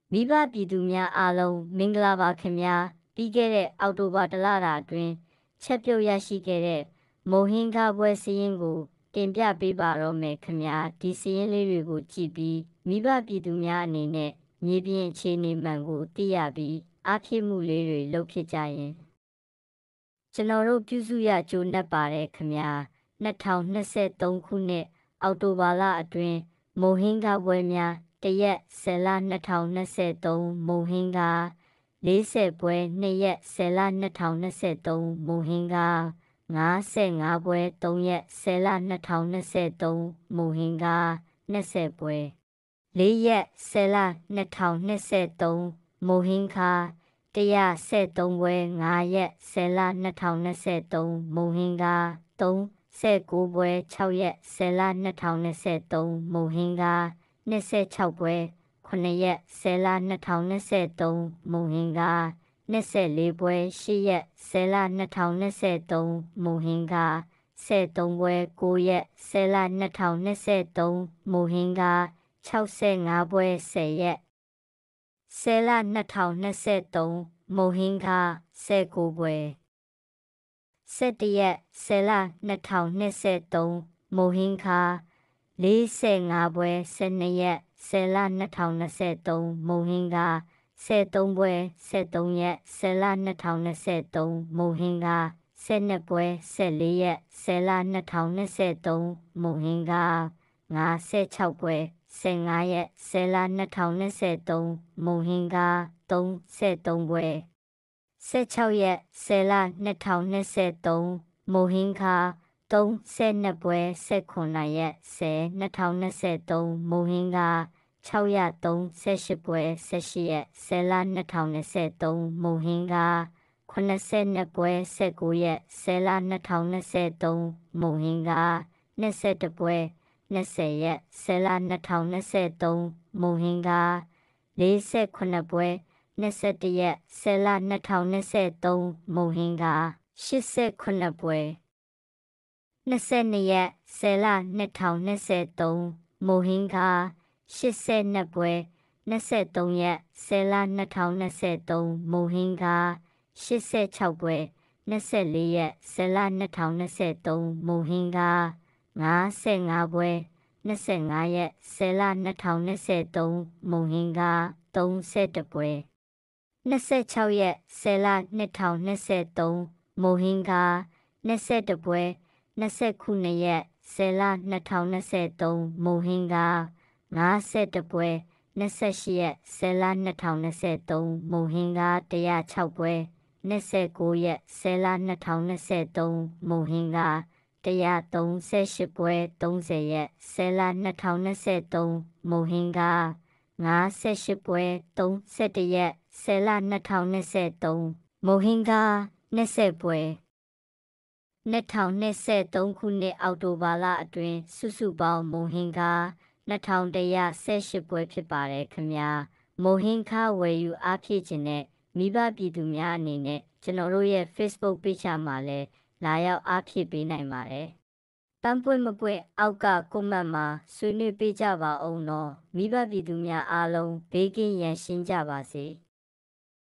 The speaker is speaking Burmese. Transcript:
မိဘပြည်သူများအားလုံးမင်္ဂလာပါခင်ဗျာပြီးခဲ့တဲ့အောက်တိုဘာလအတွင်းချက်ပြုတ်ရရှိခဲ့တဲ့မုံဟင်းကားပွဲစည်းရင်းကိုတင်ပြပေးပါတော့မယ်ခင်ဗျာဒီစည်းရင်းလေးတွေကိုကြည့်ပြီးမိဘပြည်သူများအနေနဲ့မြေပြင်အခြေအနေမှန်ကိုသိရပြီးအားဖြည့်မှုလေးတွေလုပ်ဖြစ်ကြရင်ကျွန်တော်တို့ပြုစုရကြိုးနှက်ပါတယ်ခင်ဗျာ2023ခုနှစ်အောက်တိုဘာလအတွင်းမုံဟင်းကားပွဲများတရက်10လ2023မုံဟင်းကား40ပွဲ2ရက်10လ2023မုံဟင်းကား55ပွဲ3ရက်10လ2023မုံဟင်းကား20ပွဲ4ရက်10လ2023မုံဟင်းကား113ပွဲ5ရက်10လ2023မုံဟင်းကား39ပွဲ6ရက်10လ2023မုံဟင်းကား26ပွဲ9ရက်10လ2023မုံဟင်းကား24ပွဲ10ရက်10လ2023မုံဟင်းကား73ပွဲ9ရက်10လ2023မုံဟင်းကား65ပွဲ10ရက်10လ2023မုံဟင်းကား19ပွဲ17ရက်10လ2023မုံဟင်းကား45ပွဲ12ရက်10လ2023မုံဟင်းကား13ပွဲ13ရက်10လ2023မုံဟင်းကား12ပွဲ14ရက်10လ2023မုံဟင်းကား56ပွဲ15ရက်10လ2023မုံဟင်းကား33ပွဲ16ရက်10လ2023မုံဟင်းကား32ပွဲ18ရက်10 2023မုံဟင်းကား638ပွဲ18ရက်10လ2023မုံဟင်းကား82ပွဲ19ရက်10လ2023မုံဟင်းကား21ပွဲ20ရက်10လ2023မုံဟင်းကား48ပွဲ21ရက်10လ2023မုံဟင်းကား89ပွဲ22ရက်10လ2023မုံဟင်းကား82ပွဲ23ရက်10လ2023မုံဟင်းကား86ပွဲ24ရက်10လ2023မုံဟင်းကား55ပွဲ25ရက်10လ2023မုံဟင်းကား31ပွဲ26ရက်10လ2023မုံဟင်းကား21ပွဲ29ရက်10လ2023မုံဟင်းကား51ပွဲ28ရက်10လ2023မုံဟင်းကား106ပွဲ29ရက်10လ2023မုံဟင်းကား138ပွဲ30ရက်10လ2023မုံဟင်းကား58ပွဲ31ရက်10လ2023မုံဟင်းကား20ပွဲ2023ခုနှစ်အောက်တိုဘာလအတွင်းစုစုပေါင်းမုံဟင်းကား2118ပွဲဖြစ်ပါတယ်ခင်ဗျာမုံဟင်းကားဝယ်ယူအားဖြည့်ခြင်းနဲ့မိဘပြည်သူများအနေနဲ့ကျွန်တော်တို့ရဲ့ Facebook page မှာလည်းလာရောက်အားဖြည့်ပေးနိုင်ပါတယ်ပန်းပွင့်မပွင့်အောက်ကကွန်မန့်မှာဆွေးနွေးပေးကြပါအောင်နော်မိဘပြည်သူများအားလုံးဘေးကင်းရန်ရှင်းကြပါစေ